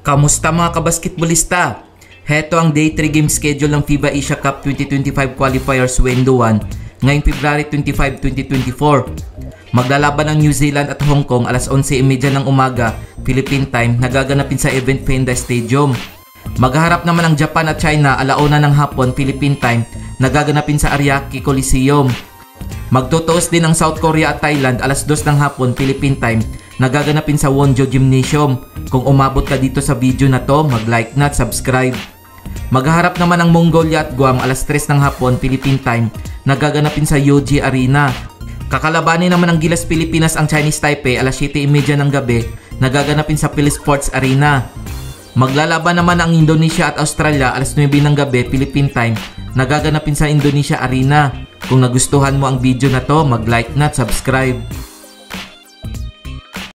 Kamusta mga kabasketbolista? Heto ang Day 3 game schedule ng FIBA Asia Cup 2025 Qualifiers Window 1 ngayong February 25, 2024. Maglalaban ang New Zealand at Hong Kong alas 11:30 ng umaga, Philippine time, nagaganapin sa Event Penda Stadium. Maghaharap naman ang Japan at China alauna ng hapon, Philippine time, nagaganapin sa Ariake Coliseum. Magtutuos din ang South Korea at Thailand alas 2 ng hapon, Philippine time, nagaganapin sa Wonjo Gymnasium. Kung umabot ka dito sa video na to, mag-like na at subscribe. Maghaharap naman ang Mongolia at Guam alas 3 ng hapon, Philippine time, nagaganapin sa Yoji Arena. Kakalabanin naman ng Gilas Pilipinas ang Chinese Taipei alas 7:30 ng gabi, nagaganapin sa Philisports Arena. Maglalaban naman ang Indonesia at Australia alas 9 ng gabi, Philippine time, nagaganapin sa Indonesia Arena. Kung nagustuhan mo ang video na to, mag-like na at subscribe.